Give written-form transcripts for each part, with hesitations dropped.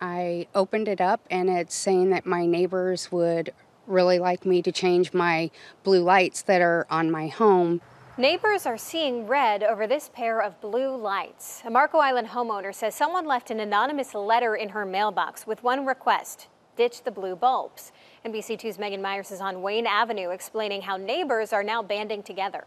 I opened it up and it's saying that my neighbors would really like me to change my blue lights that are on my home. Neighbors are seeing red over this pair of blue lights. A Marco Island homeowner says someone left an anonymous letter in her mailbox with one request: ditch the blue bulbs. NBC2's Megan Myers is on Wayne Avenue explaining how neighbors are now banding together.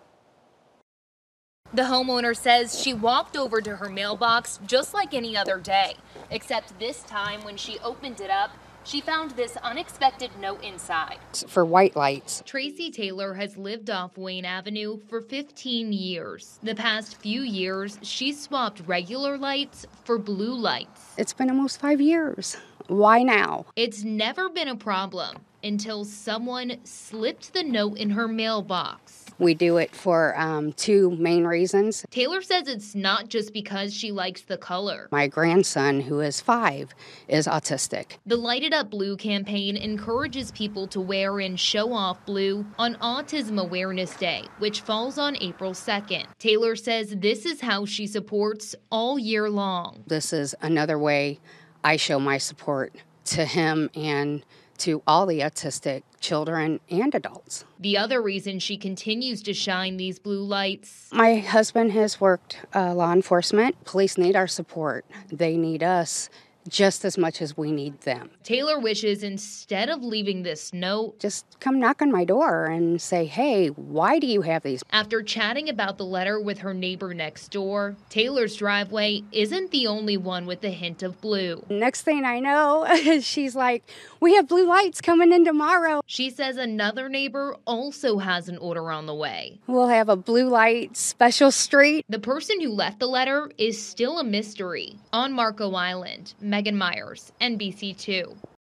The homeowner says she walked over to her mailbox just like any other day, except this time when she opened it up, she found this unexpected note inside. For white lights. Tracy Taylor has lived off Wayne Avenue for 15 years. The past few years, she's swapped regular lights for blue lights. It's been almost 5 years. Why now? It's never been a problem until someone slipped the note in her mailbox. We do it for two main reasons. Taylor says it's not just because she likes the color. My grandson, who is 5, is autistic. The Light It Up Blue campaign encourages people to wear and show off blue on Autism Awareness Day, which falls on April 2nd. Taylor says this is how she supports all year long. This is another way I show my support to him and to all the autistic children and adults. The other reason she continues to shine these blue lights. My husband has worked law enforcement. Police need our support. They need us just as much as we need them. Taylor wishes instead of leaving this note, just come knock on my door and say, hey, why do you have these? After chatting about the letter with her neighbor next door, Taylor's driveway isn't the only one with a hint of blue. Next thing I know, she's like, we have blue lights coming in tomorrow. She says another neighbor also has an order on the way. We'll have a blue light special street. The person who left the letter is still a mystery. On Marco Island, Megan Myers, NBC2.